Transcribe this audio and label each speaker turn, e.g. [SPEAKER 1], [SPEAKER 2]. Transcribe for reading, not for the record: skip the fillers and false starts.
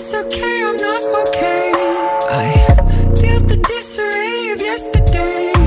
[SPEAKER 1] it's okay, I'm not okay. I feel the disarray of yesterday.